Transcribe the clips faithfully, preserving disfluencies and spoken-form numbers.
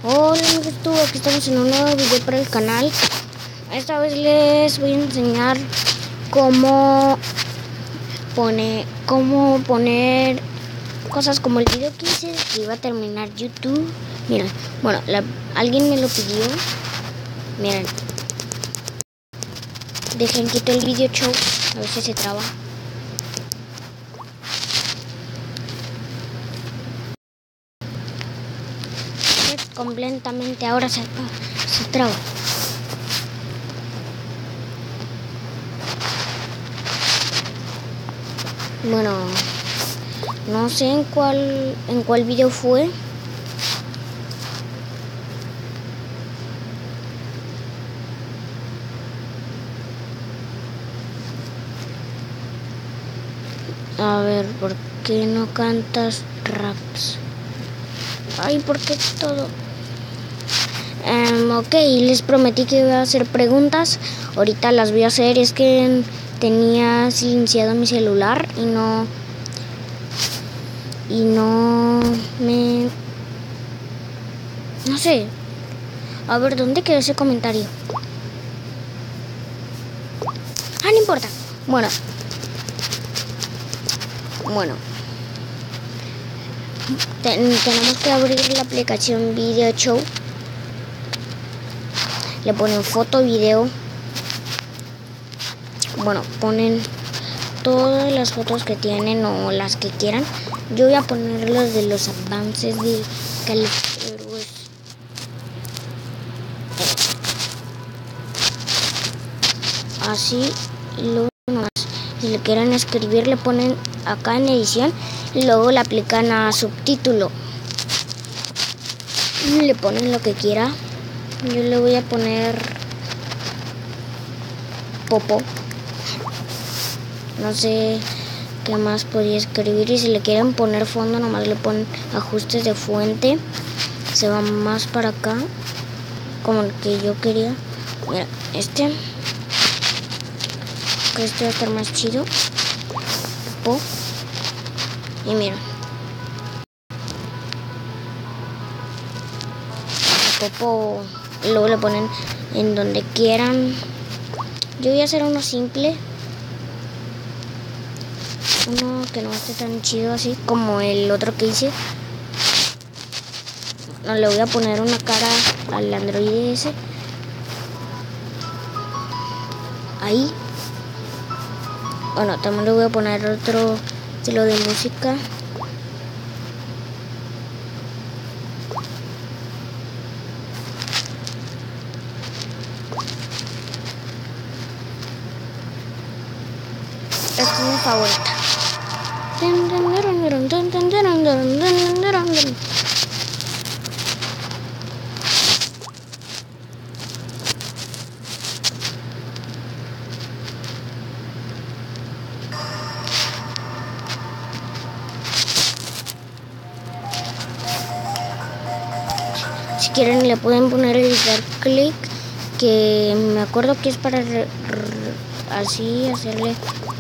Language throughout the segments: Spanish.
Hola amigos, tú, aquí estamos en un nuevo video para el canal. Esta vez les voy a enseñar cómo poner, cómo poner cosas como el video que hice que iba a terminar YouTube. Miren, bueno, la, alguien me lo pidió. Miren, dejen quito el video show, a ver si se traba. Completamente ahora se, se traba. Bueno, no sé en cuál en cuál video fue. A ver, ¿por qué no cantas raps? Ay, ¿por qué todo? Um, ok, les prometí que iba a hacer preguntas. Ahorita las voy a hacer. Es que tenía silenciado mi celular y no... Y no me... No sé. A ver, ¿dónde quedó ese comentario? Ah, no importa. Bueno. Bueno. Ten, tenemos que abrir la aplicación Video Show. Le ponen foto, video. Bueno, ponen todas las fotos que tienen o las que quieran. Yo voy a poner los de los avances de California. Así, y luego nomás, si le quieren escribir, le ponen acá en edición y luego le aplican a subtítulo. Y le ponen lo que quiera. Yo le voy a poner Popo. No sé qué más podía escribir. Y si le quieren poner fondo, nomás le ponen ajustes de fuente. Se va más para acá, como el que yo quería. Mira, este. Que este va a estar más chido. Popo. Y mira. Popo. Y luego le ponen en donde quieran. Yo voy a hacer uno simple. Uno que no esté tan chido así como el otro que hice. No, le voy a poner una cara al androide ese. Ahí. Bueno, también le voy a poner otro estilo de música. Esta es mi favorita. Si quieren le pueden poner el dar clic, que me acuerdo que es para re, re, así hacerle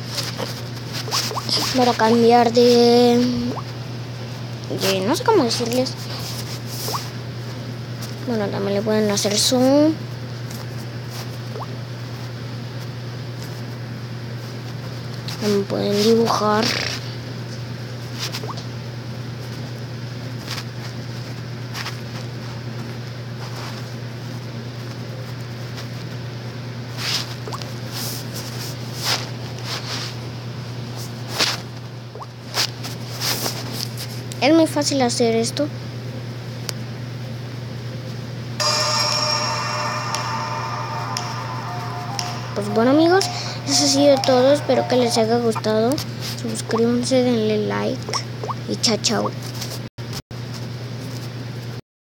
para cambiar de, de no sé cómo decirles. Bueno, también le pueden hacer zoom. También pueden dibujar. Es muy fácil hacer esto. Pues bueno amigos, eso ha sido todo. Espero que les haya gustado. Suscríbanse, denle like y chao chao.